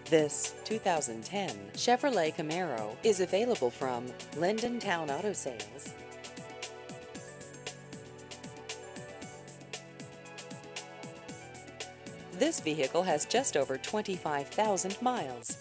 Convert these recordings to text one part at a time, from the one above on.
This 2010 Chevrolet Camaro is available from Linden Town Auto Sales. This vehicle has just over 25,000 miles.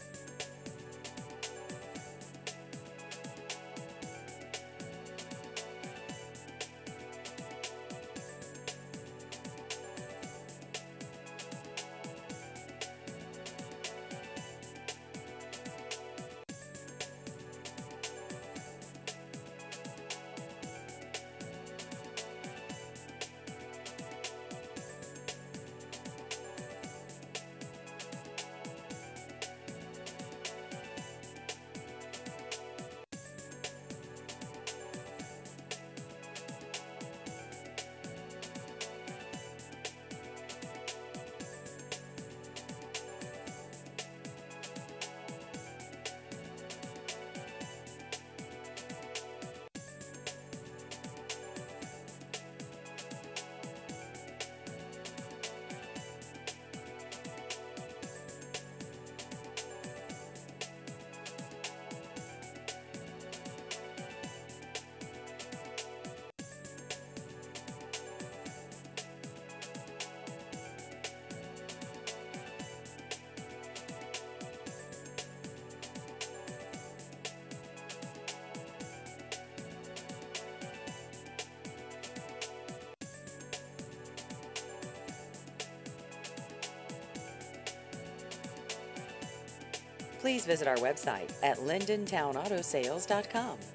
Please visit our website at LindenTownAutoSales.com.